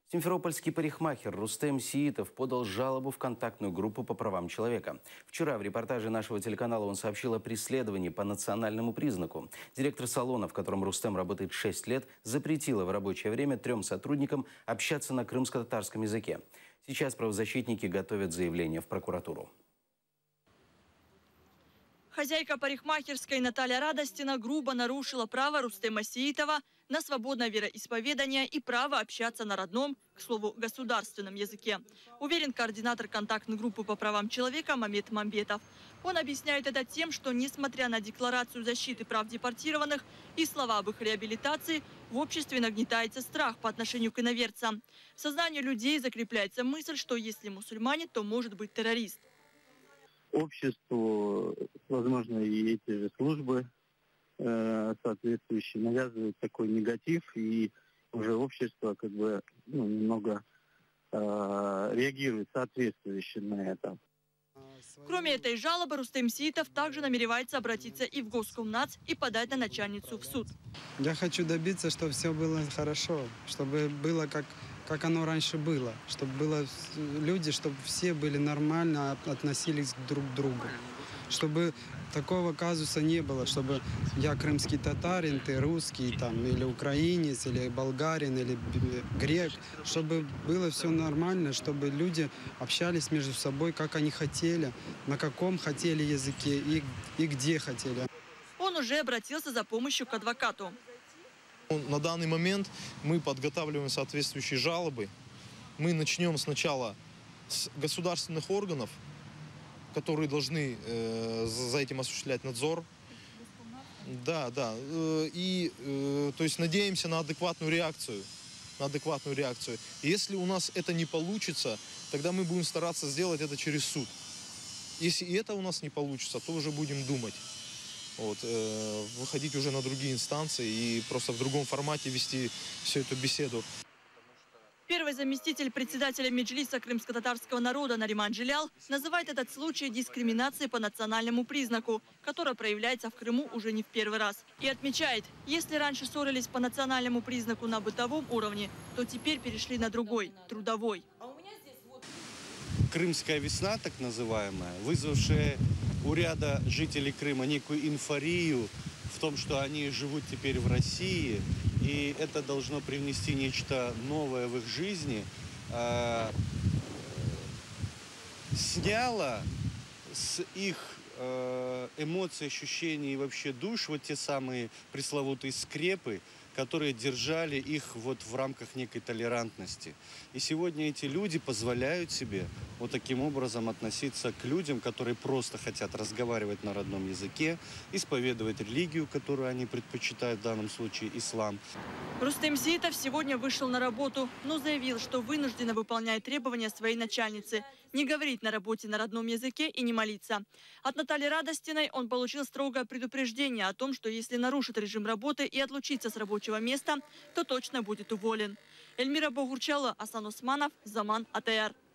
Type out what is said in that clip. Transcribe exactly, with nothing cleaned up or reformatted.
Симферопольский парикмахер Рустем Сиитов подал жалобу в контактную группу по правам человека. Вчера в репортаже нашего телеканала он сообщил о преследовании по национальному признаку. Директор салона, в котором Рустем работает шесть лет, запретила в рабочее время трем сотрудникам общаться на крымско-татарском языке. Сейчас правозащитники готовят заявление в прокуратуру. Хозяйка парикмахерской Наталья Радостина грубо нарушила право Рустема Сиитова на свободное вероисповедание и право общаться на родном, к слову, государственном языке. Уверен координатор контактной группы по правам человека Мамед Мамбетов. Он объясняет это тем, что, несмотря на декларацию защиты прав депортированных и слова об их реабилитации, в обществе нагнетается страх по отношению к иноверцам. В сознании людей закрепляется мысль, что если мусульманин, то может быть террорист. Обществу, возможно, и эти же службы э, соответствующие навязывают такой негатив, и уже общество как бы ну, немного э, реагирует соответствующе на это. Кроме этой жалобы, Рустем Сиитов также намеревается обратиться и в Госкомнадс и подать на начальницу в суд. Я хочу добиться, чтобы все было хорошо, чтобы было как, как оно раньше было, чтобы было люди, чтобы все были нормально, относились друг к другу, чтобы такого казуса не было, чтобы я крымский татарин, ты русский, там, или украинец, или болгарин, или грек, чтобы было все нормально, чтобы люди общались между собой, как они хотели, на каком хотели языке и, и где хотели. Он уже обратился за помощью к адвокату. На данный момент мы подготавливаем соответствующие жалобы. Мы начнем сначала с государственных органов, которые должны э, за этим осуществлять надзор. Да, да. Э, и, э, то есть, надеемся на адекватную реакцию. На адекватную реакцию. И если у нас это не получится, тогда мы будем стараться сделать это через суд. Если и это у нас не получится, то уже будем думать. Вот, э, выходить уже на другие инстанции и просто в другом формате вести всю эту беседу. Первый заместитель председателя Меджлиса крымско-татарского народа Нариман Джилял называет этот случай дискриминацией по национальному признаку, которая проявляется в Крыму уже не в первый раз. И отмечает, если раньше ссорились по национальному признаку на бытовом уровне, то теперь перешли на другой, трудовой. Крымская весна, так называемая, вызвавшая у ряда жителей Крыма некую эйфорию в том, что они живут теперь в России, и это должно привнести нечто новое в их жизни, э, сняло с их э, эмоций, ощущений и вообще душ вот те самые пресловутые скрепы, которые держали их вот в рамках некой толерантности. И сегодня эти люди позволяют себе вот таким образом относиться к людям, которые просто хотят разговаривать на родном языке, исповедовать религию, которую они предпочитают, в данном случае ислам. Рустем Сиитов сегодня вышел на работу, но заявил, что вынужденно выполняет требования своей начальницы – не говорить на работе на родном языке и не молиться. От Натальи Радостиной он получил строгое предупреждение о том, что если нарушит режим работы и отлучится с рабочего места, то точно будет уволен. Эльмира Богурчала, Асан Усманов, Заман АТР.